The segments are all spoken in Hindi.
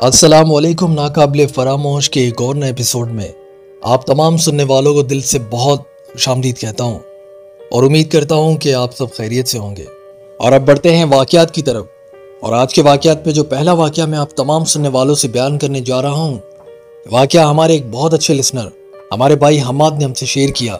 अस्सलामुअलैकुम। नाकाबिले फरामोश के एक और नए एपिसोड में आप तमाम सुनने वालों को दिल से बहुत खुशामदीद कहता हूँ और उम्मीद करता हूँ कि आप सब खैरियत से होंगे। और अब बढ़ते हैं वाक़यात की तरफ। और आज के वाक़यात में जो पहला वाक़या मैं आप तमाम सुनने वालों से बयान करने जा रहा हूँ, वाक़या हमारे एक बहुत अच्छे लिसनर हमारे भाई हमाद ने हमसे शेयर किया।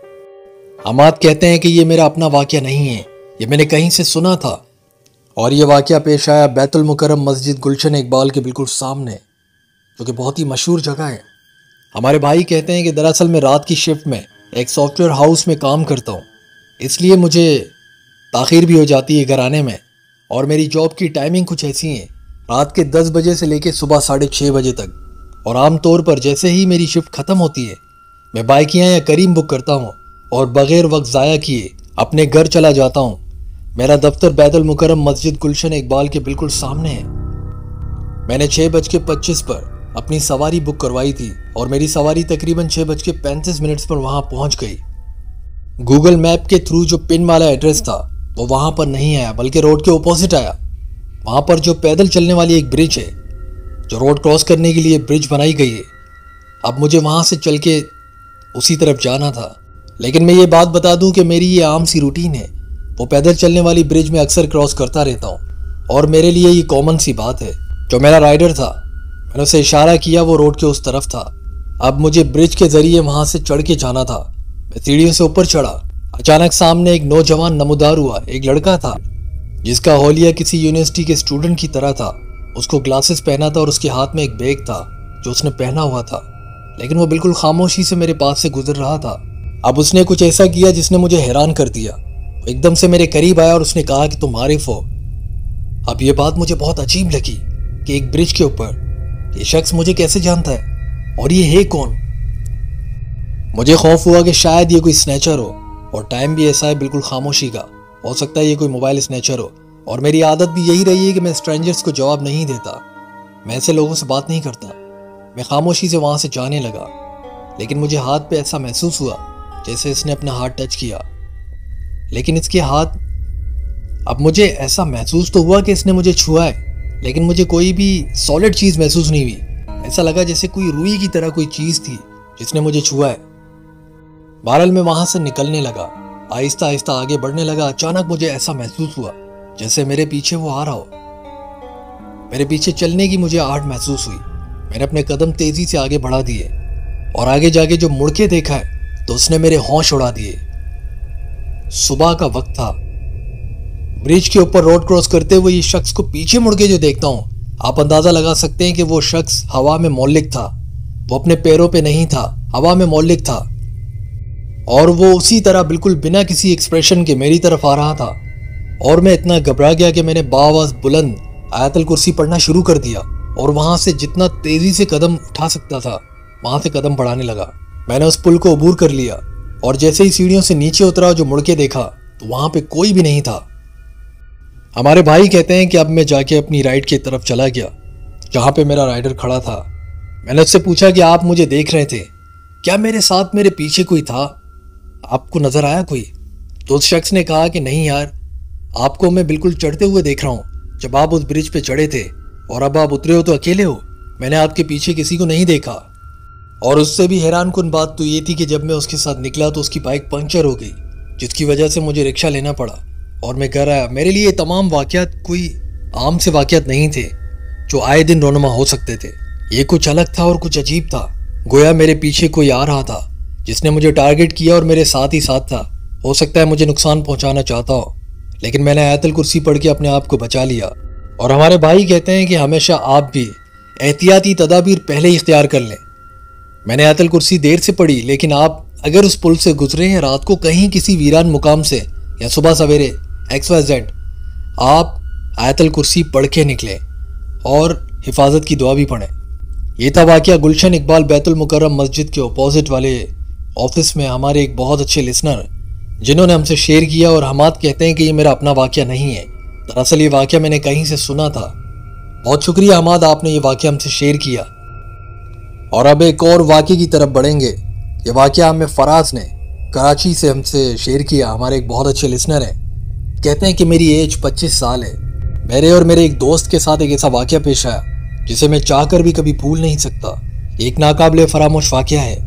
हमाद कहते हैं कि ये मेरा अपना वाक़या नहीं है, ये मैंने कहीं से सुना था और ये वाक़या पेश आया बैतुल मुकर्रम मस्जिद गुलशन इकबाल के बिल्कुल सामने, जो कि बहुत ही मशहूर जगह है। हमारे भाई कहते हैं कि दरअसल मैं रात की शिफ्ट में एक सॉफ्टवेयर हाउस में काम करता हूँ, इसलिए मुझे ताख़ीर भी हो जाती है घर आने में। और मेरी जॉब की टाइमिंग कुछ ऐसी है, रात के 10 बजे से लेकर सुबह 6:30 बजे तक। और आम तौर पर जैसे ही मेरी शिफ्ट ख़त्म होती है मैं बाइकियाँ या करीम बुक करता हूँ और बग़ैर वक्त ज़ाया किए अपने घर चला जाता हूँ। मेरा दफ्तर बैतुल मुकर्रम मस्जिद गुलशन इकबाल के बिल्कुल सामने है। मैंने 6:25 पर अपनी सवारी बुक करवाई थी और मेरी सवारी तकरीबन 6:35 पर वहां पहुंच गई। गूगल मैप के थ्रू जो पिन वाला एड्रेस था वो वहां पर नहीं आया, बल्कि रोड के ऑपोजिट आया। वहां पर जो पैदल चलने वाली एक ब्रिज है, जो रोड क्रॉस करने के लिए ब्रिज बनाई गई है, अब मुझे वहां से चल के उसी तरफ जाना था। लेकिन मैं ये बात बता दूं कि मेरी ये आम सी रूटीन है, वो पैदल चलने वाली ब्रिज में अक्सर क्रॉस करता रहता हूँ और मेरे लिए ये कॉमन सी बात है। जो मेरा राइडर था, मैंने उसे इशारा किया, वो रोड के उस तरफ था। अब मुझे ब्रिज के जरिए वहां से चढ़ के जाना था। मैं सीढ़ियों से ऊपर चढ़ा, अचानक सामने एक नौजवान नमूदार हुआ। एक लड़का था जिसका होलिया किसी यूनिवर्सिटी के स्टूडेंट की तरह था। उसको ग्लासेस पहना था और उसके हाथ में एक बैग था जो उसने पहना हुआ था, लेकिन वो बिल्कुल खामोशी से मेरे पास से गुजर रहा था। अब उसने कुछ ऐसा किया जिसने मुझे हैरान कर दिया। एकदम से मेरे करीब आया और उसने कहा कि तुम आरिफ हो। अब ये बात मुझे बहुत अजीब लगी कि एक ब्रिज के ऊपर ये शख्स मुझे कैसे जानता है और ये है कौन। मुझे खौफ हुआ कि शायद ये कोई स्नैचर हो, और टाइम भी ऐसा है बिल्कुल खामोशी का, हो सकता है ये कोई मोबाइल स्नैचर हो। और मेरी आदत भी यही रही है कि मैं स्ट्रेंजर्स को जवाब नहीं देता, मैं ऐसे लोगों से बात नहीं करता। मैं खामोशी से वहां से जाने लगा, लेकिन मुझे हाथ पे ऐसा महसूस हुआ जैसे इसने अपना हाथ टच किया। लेकिन इसके हाथ, अब मुझे ऐसा महसूस तो हुआ कि इसने मुझे छुआ है, लेकिन मुझे कोई भी सॉलिड चीज महसूस नहीं हुई। ऐसा लगा जैसे कोई रुई की तरह कोई चीज थी जिसने मुझे छुआ है। बहरहाल मैं वहां से निकलने लगा, आहिस्ता आहिस्ता आगे बढ़ने लगा। अचानक मुझे ऐसा महसूस हुआ जैसे मेरे पीछे वो आ रहा हो। मेरे पीछे चलने की मुझे आहट महसूस हुई। मैंने अपने कदम तेजी से आगे बढ़ा दिए और आगे जाके जो मुड़ के देखा है तो उसने मेरे होश उड़ा दिए। सुबह का वक्त था। ब्रिज के ऊपर रोड क्रॉस करते हुए ये शख्स को पीछे मुड़ के जो देखता हूं, आप अंदाजा लगा सकते हैं कि वो शख्स हवा में मौलिक था। वो अपने पैरों पे नहीं था, हवा में मौलिक था। और वो उसी तरह बिल्कुल बिना किसी एक्सप्रेशन के मेरी तरफ आ रहा था। और मैं इतना घबरा गया कि मैंने बाआवाज़ बुलंद आयतुल कुर्सी पढ़ना शुरू कर दिया और वहां से जितना तेजी से कदम उठा सकता था वहां से कदम बढ़ाने लगा। मैंने उस पुल को अबूर कर लिया और जैसे ही सीढ़ियों से नीचे उतरा, जो मुड़ के देखा तो वहां पे कोई भी नहीं था। हमारे भाई कहते हैं कि अब मैं जाके अपनी राइड की तरफ चला गया जहां पे मेरा राइडर खड़ा था। मैंने उससे पूछा कि आप मुझे देख रहे थे क्या? मेरे साथ मेरे पीछे कोई था? आपको नजर आया कोई? तो उस शख्स ने कहा कि नहीं यार, आपको मैं बिल्कुल चढ़ते हुए देख रहा हूँ। जब आप उस ब्रिज पे चढ़े थे और अब आप उतरे हो तो अकेले हो, मैंने आपके पीछे किसी को नहीं देखा। और उससे भी हैरान कुन बात तो ये थी कि जब मैं उसके साथ निकला तो उसकी बाइक पंक्चर हो गई, जिसकी वजह से मुझे रिक्शा लेना पड़ा और मैं घर आया। मेरे लिए ये तमाम वाक़यात कोई आम से वाक़यात नहीं थे जो आए दिन रोनुमा हो सकते थे। ये कुछ अलग था और कुछ अजीब था। गोया मेरे पीछे कोई आ रहा था जिसने मुझे टारगेट किया और मेरे साथ ही साथ था। हो सकता है मुझे नुकसान पहुंचाना चाहता हो, लेकिन मैंने आयतुल कुर्सी पढ़ के अपने आप को बचा लिया। और हमारे भाई कहते हैं कि हमेशा आप भी एहतियाती तदाबीर पहले ही इख्तियार कर लें। मैंने आयतुल कुर्सी देर से पढ़ी, लेकिन आप अगर उस पुल से गुजरे हैं रात को कहीं किसी वीरान मुकाम से या सुबह सवेरे XYZ, आप आयतुल कुर्सी पढ़ के निकले और हिफाजत की दुआ भी पढ़ें। यह था वाक़या गुलशन इकबाल बैतुल मुकर्रम मस्जिद के अपोजिट वाले ऑफिस में हमारे एक बहुत अच्छे लिसनर जिन्होंने हमसे शेयर किया। और हमाद कहते हैं कि ये मेरा अपना वाक़या नहीं है, दरअसल ये वाक़या मैंने कहीं से सुना था। बहुत शुक्रिया हमाद, आपने ये वाक़या हमसे शेयर किया। और अब एक और वाक़े की तरफ बढ़ेंगे। ये वाक़या हमें फराज ने कराची से हमसे शेयर किया। हमारे एक बहुत अच्छे लिसनर हैं, कहते हैं कि मेरी एज 25 साल है। मेरे और मेरे एक दोस्त के साथ एक ऐसा वाक़या पेश आया जिसे मैं चाहकर भी कभी भूल नहीं सकता। एक नाकाबिले फरामोश वाकया है।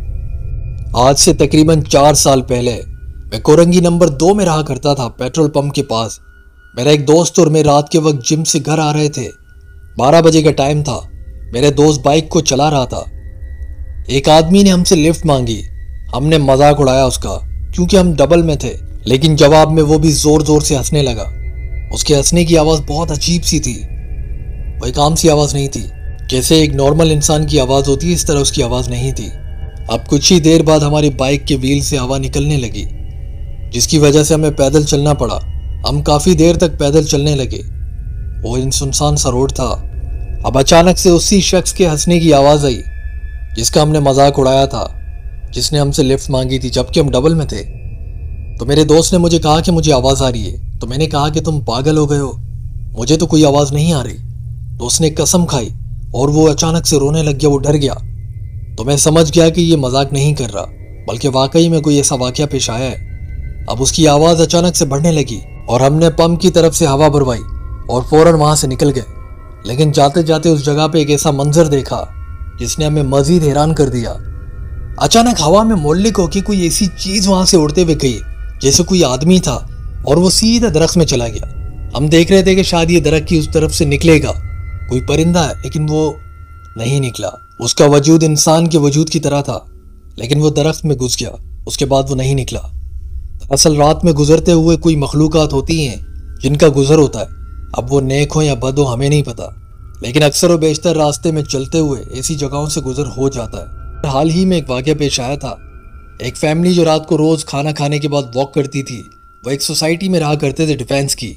आज से तकरीबन 4 साल पहले मैं कोरंगी नंबर 2 में रहा करता था, पेट्रोल पंप के पास। मेरा एक दोस्त और मैं रात के वक्त जिम से घर आ रहे थे। 12 बजे का टाइम था। मेरे दोस्त बाइक को चला रहा था। एक आदमी ने हमसे लिफ्ट मांगी। हमने मजाक उड़ाया उसका, क्योंकि हम डबल में थे, लेकिन जवाब में वो भी जोर जोर से हंसने लगा। उसके हंसने की आवाज़ बहुत अजीब सी थी। वो एक आम सी आवाज़ नहीं थी, जैसे एक नॉर्मल इंसान की आवाज़ होती है, इस तरह उसकी आवाज़ नहीं थी। अब कुछ ही देर बाद हमारी बाइक के व्हील से हवा निकलने लगी, जिसकी वजह से हमें पैदल चलना पड़ा। हम काफ़ी देर तक पैदल चलने लगे। वो इन सुनसान सा रोड था। अब अचानक से उसी शख्स के हंसने की आवाज़ आई, जिसका हमने मजाक उड़ाया था, जिसने हमसे लिफ्ट मांगी थी जबकि हम डबल में थे। तो मेरे दोस्त ने मुझे कहा कि मुझे आवाज़ आ रही है। तो मैंने कहा कि तुम पागल हो गए हो, मुझे तो कोई आवाज़ नहीं आ रही। तो उसने कसम खाई और वो अचानक से रोने लग गया। वो डर गया। तो मैं समझ गया कि ये मजाक नहीं कर रहा, बल्कि वाकई में कोई ऐसा वाकया पेश आया है। अब उसकी आवाज़ अचानक से बढ़ने लगी और हमने पंप की तरफ से हवा भरवाई और फौरन वहाँ से निकल गए। लेकिन जाते जाते उस जगह पे एक ऐसा मंजर देखा जिसने हमें मजीद हैरान कर दिया। अचानक हवा में मोहल्ले को कि कोई ऐसी चीज़ वहाँ से उड़ते हुए गई, जैसे कोई आदमी था, और वो सीधा दरख्त में चला गया। हम देख रहे थे कि शायद ये दरख्त की उस तरफ से निकलेगा कोई परिंदा है, लेकिन वो नहीं निकला। उसका वजूद इंसान के वजूद की तरह था, लेकिन वो दरख्त में घुस गया। उसके बाद वो नहीं निकला। दरअसल रात में गुजरते हुए कोई मखलूकात होती हैं जिनका गुजर होता है। अब वो नेक हो या बद हो हमें नहीं पता, लेकिन अक्सर व बेशतर रास्ते में चलते हुए ऐसी जगहों से गुजर हो जाता है। हाल ही में एक वाकया पेश आया था। एक फैमिली जो रात को रोज खाना खाने के बाद वॉक करती थी, वो एक सोसाइटी में रहा करते थे डिफेंस की।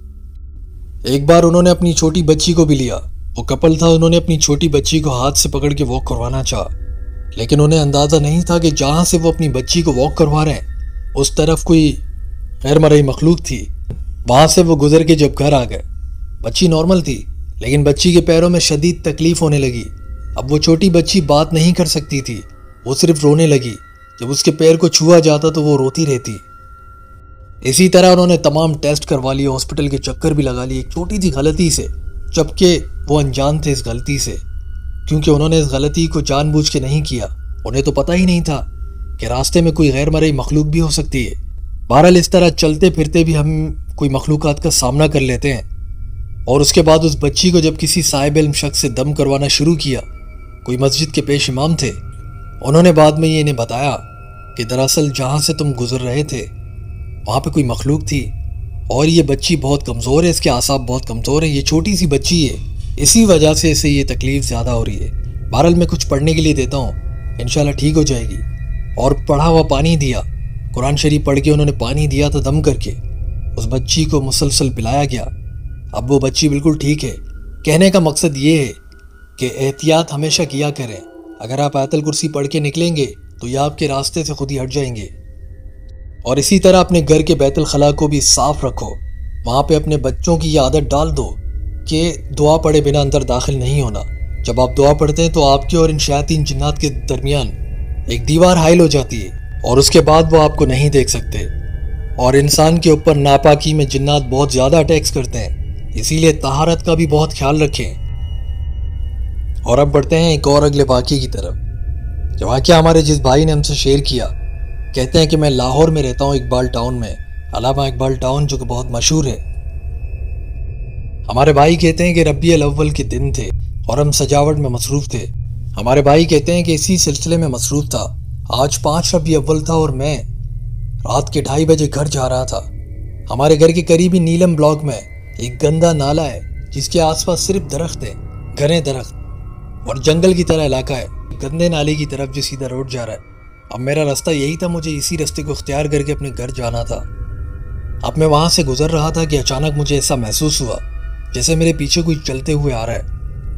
एक बार उन्होंने अपनी छोटी बच्ची को भी लिया। वो कपल था। उन्होंने अपनी छोटी बच्ची को हाथ से पकड़ के वॉक करवाना चाहा, लेकिन उन्हें अंदाजा नहीं था कि जहां से वो अपनी बच्ची को वॉक करवा रहे हैं उस तरफ कोई गैर मरई मखलूक थी। वहां से वो गुजर के जब घर आ गए, बच्ची नॉर्मल थी, लेकिन बच्ची के पैरों में शदीद तकलीफ होने लगी। अब वो छोटी बच्ची बात नहीं कर सकती थी, वो सिर्फ रोने लगी। जब उसके पैर को छुआ जाता तो वो रोती रहती। इसी तरह उन्होंने तमाम टेस्ट करवा लिए, हॉस्पिटल के चक्कर भी लगा लिए, एक छोटी सी गलती से, जबकि वो अनजान थे इस गलती से, क्योंकि उन्होंने इस गलती को जानबूझ के नहीं किया। उन्हें तो पता ही नहीं था कि रास्ते में कोई गैर मरई मखलूक भी हो सकती है। बहरहाल इस तरह चलते फिरते भी हम कोई मखलूकात का सामना कर लेते हैं। और उसके बाद उस बच्ची को जब किसी साहिब इल्म शख्स से दम करवाना शुरू किया, कोई मस्जिद के पेश इमाम थे, उन्होंने बाद में ये इन्हें बताया कि दरअसल जहाँ से तुम गुजर रहे थे वहाँ पे कोई मखलूक थी, और ये बच्ची बहुत कमज़ोर है, इसके आसाब बहुत कमज़ोर हैं, ये छोटी सी बच्ची है, इसी वजह से इसे ये तकलीफ़ ज़्यादा हो रही है। बहरहाल मैं कुछ पढ़ने के लिए देता हूँ, इंशाल्लाह ठीक हो जाएगी। और पढ़ा हुआ पानी दिया, कुरान शरीफ पढ़ के उन्होंने पानी दिया था दम करके। उस बच्ची को मुसलसल पिलाया गया। अब वो बच्ची बिल्कुल ठीक है। कहने का मकसद ये है कि एहतियात हमेशा किया करें। अगर आप आयतल कुर्सी पढ़ के निकलेंगे तो ये आपके रास्ते से खुद ही हट जाएंगे। और इसी तरह अपने घर के बैतुल खला को भी साफ रखो। वहाँ पे अपने बच्चों की ये आदत डाल दो कि दुआ पढ़े बिना अंदर दाखिल नहीं होना। जब आप दुआ पढ़ते हैं तो आपके और इन शयातीन जिन्नात के दरमियान एक दीवार हाइल हो जाती है, और उसके बाद वो आपको नहीं देख सकते। और इंसान के ऊपर नापाकी में जिन्नात बहुत ज़्यादा अटैक्स करते हैं, इसीलिए तहारत का भी बहुत ख्याल रखें। और अब बढ़ते हैं एक और अगले वाक़े की तरफ। जो वाक़या हमारे जिस भाई ने हमसे शेयर किया, कहते हैं कि मैं लाहौर में रहता हूँ, इकबाल टाउन में, अलामा इकबाल टाउन, जो कि बहुत मशहूर है। हमारे भाई कहते हैं कि रबीउल अव्वल के दिन थे और हम सजावट में मसरूफ़ थे। हमारे भाई कहते हैं कि इसी सिलसिले में मसरूफ़ था। आज 5 रबीउल अव्वल था और मैं रात के 2:30 बजे घर जा रहा था। हमारे घर के करीब ही नीलम ब्लॉक में एक गंदा नाला है, जिसके आसपास सिर्फ दरख्त है, घने दरख्त, और जंगल की तरह इलाका है। गंदे नाले की तरफ जो सीधा रोड जा रहा है। अब मेरा रास्ता यही था, मुझे इसी रास्ते को इख्तियार करके अपने घर जाना था। अब मैं वहाँ से गुजर रहा था कि अचानक मुझे ऐसा महसूस हुआ जैसे मेरे पीछे कोई चलते हुए आ रहा है।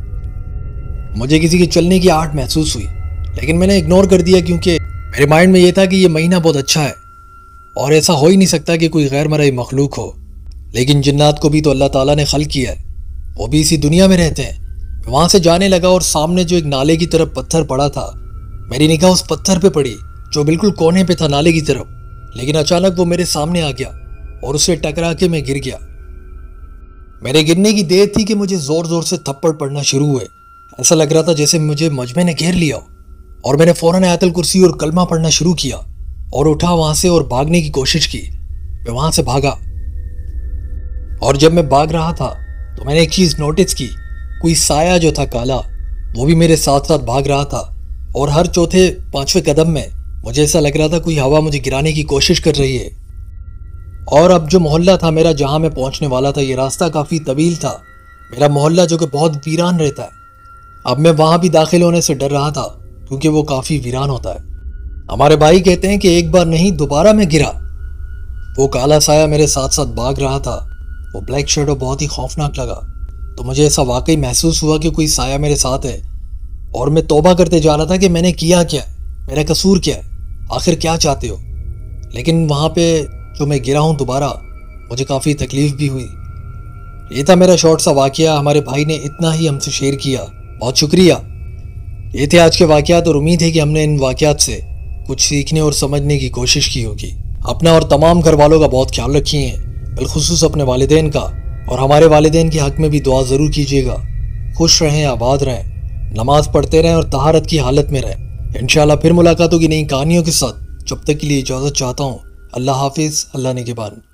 मुझे किसी के चलने की आहट महसूस हुई, लेकिन मैंने इग्नोर कर दिया, क्योंकि मेरे माइंड में ये था कि ये महीना बहुत अच्छा है और ऐसा हो ही नहीं सकता कि कोई गैर मरई मखलूक हो। लेकिन जिन्नात को भी तो अल्लाह ताला ने खल्क किया है, वो भी इसी दुनिया में रहते हैं। मैं वहाँ से जाने लगा और सामने जो एक नाले की तरफ पत्थर पड़ा था, मेरी निगाह उस पत्थर पे पड़ी जो बिल्कुल कोने पे था नाले की तरफ। लेकिन अचानक वो मेरे सामने आ गया और उससे टकरा के मैं गिर गया। मेरे गिरने की देर थी कि मुझे जोर जोर से थप्पड़ पड़ना शुरू हुए। ऐसा लग रहा था जैसे मुझे मजमे ने घेर लिया और मैंने फौरन आयतल कुर्सी और कलमा पढ़ना शुरू किया और उठा वहां से और भागने की कोशिश की। मैं वहां से भागा और जब मैं भाग रहा था तो मैंने एक चीज नोटिस की। कोई साया जो था काला, वो भी मेरे साथ साथ भाग रहा था और हर चौथे पांचवें कदम में मुझे ऐसा लग रहा था कोई हवा मुझे गिराने की कोशिश कर रही है। और अब जो मोहल्ला था मेरा, जहां मैं पहुंचने वाला था, ये रास्ता काफी तवील था। मेरा मोहल्ला जो कि बहुत वीरान रहता है, अब मैं वहां भी दाखिल होने से डर रहा था क्योंकि वो काफी वीरान होता है। हमारे भाई कहते हैं कि एक बार नहीं दोबारा मैं गिरा। वो काला साया मेरे साथ साथ भाग रहा था। वो ब्लैक शेडो बहुत ही खौफनाक लगा। तो मुझे ऐसा वाकई महसूस हुआ कि कोई साया मेरे साथ है और मैं तौबा करते जा रहा था कि मैंने किया क्या, मेरा कसूर क्या है, आखिर क्या चाहते हो। लेकिन वहां पे जो मैं गिरा हूं दोबारा, मुझे काफ़ी तकलीफ भी हुई। ये था मेरा शॉर्ट सा वाकया। हमारे भाई ने इतना ही हमसे शेयर किया, बहुत शुक्रिया। ये थे आज के वाकयात और उम्मीद है कि हमने इन वाकयात से कुछ सीखने और समझने की कोशिश की होगी। अपना और तमाम घर वालों का बहुत ख्याल रखिए, बिलखुसूस अपने वालिदैन का, और हमारे वालिदैन के हक में भी दुआ ज़रूर कीजिएगा। खुश रहें, आबाद रहें, नमाज पढ़ते रहें और तहारत की हालत में रहें। इंशाल्लाह फिर मुलाकात होगी नई कहानियों के साथ। जब तक के लिए इजाज़त चाहता हूँ। अल्लाह हाफिज़, अल्लाह निगहबान।